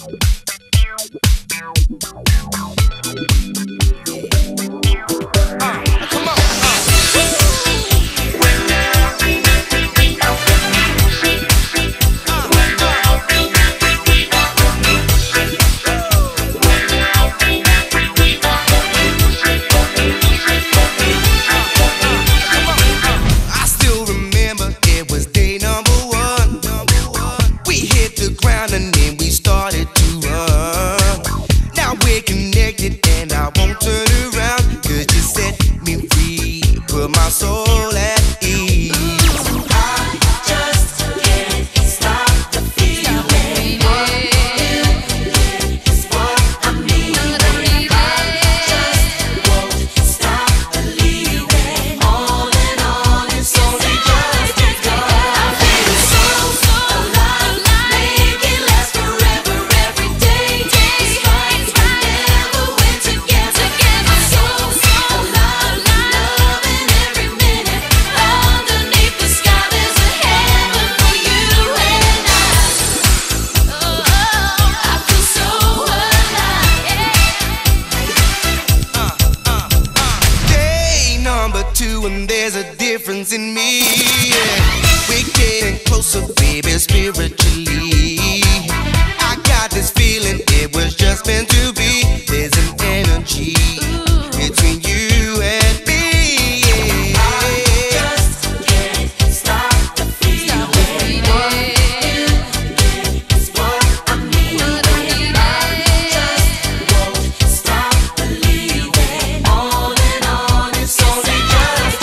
And there's a difference in me. We're getting closer, baby, spiritually. I got this feeling it was just meant to be. There's an energy between you and me. I just can't stop the feeling. It's what I need. I just won't stop believing. On and on, it's only just